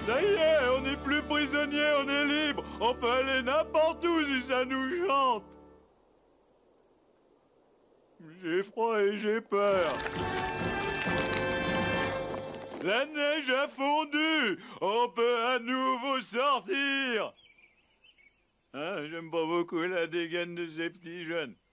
Ça y est, on n'est plus prisonnier, on est libre. On peut aller n'importe où si ça nous chante. J'ai froid et j'ai peur. La neige a fondu. On peut à nouveau sortir. Hein, j'aime pas beaucoup la dégaine de ces petits jeunes.